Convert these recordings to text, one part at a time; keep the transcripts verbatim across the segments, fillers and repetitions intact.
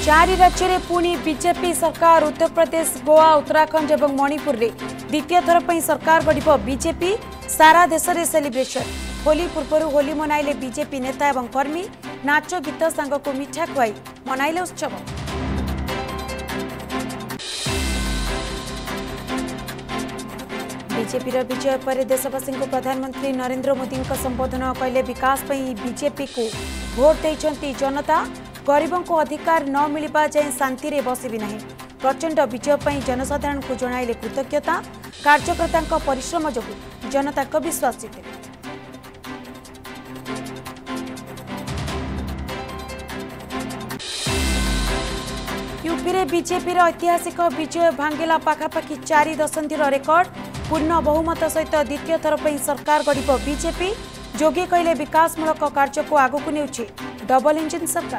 चारि राज्य में पुणी बीजेपी सरकार उत्तर प्रदेश गोवा उत्तराखंड और मणिपुर में द्वितीय थर पर सरकार गढ़ बीजेपी सारा देश में सेलिब्रेशन होली पूर्व होली मनाइले बीजेपी नेता और कर्मी नाच गीत सांग को मिठा खुआई मनाइले उत्सव। बीजेपी विजय पर देशवासी को प्रधानमंत्री नरेंद्र मोदी संबोधन कहले विकास बीजेपी को भोट देती जनता गरीबों को अधिकार न मिलवा जाए शांति रे बसबी नहीं। प्रचंड विजय पर जनसाधारण को जणाइले कृतज्ञता कार्यकर्ता परिश्रम जो जनता को विश्वास जीते। यूपी रे बीजेपी ऐतिहासिक विजय भांगिला पाखापाखि चार दशंधि रेकर्ड पूर्ण बहुमत सहित द्वितीय थर पर सरकार गढ़ बीजेपी जोगी कहले विकासमूलक कार्य को आगक नेउछि डबल इंजिन सरकार।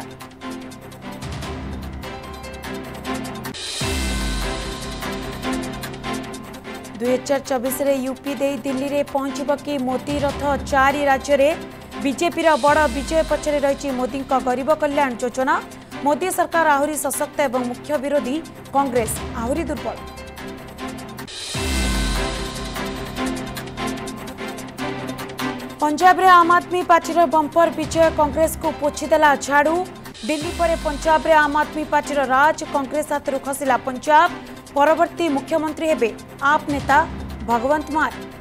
दुई हजार चौबीस यूपी दे दिल्ली रे पहुंचब कि मोदी रथ चार राज्य में बीजेपी बड़ विजय पछरे रही मोदी गरीब कल्याण योजना। मोदी सरकार आहुरी सशक्त एवं मुख्य विरोधी कांग्रेस आहुरी दुर्बल। पंजाब रे आम आदमी पार्टी बंपर विजय कांग्रेस को पोछीदेला झाड़ू। दिल्ली पर पंजाब रे आम आदमी पार्टी राज कांग्रेस हाथ खसला पंजाब। परवर्ती मुख्यमंत्री हेबे आप नेता भगवंत मान।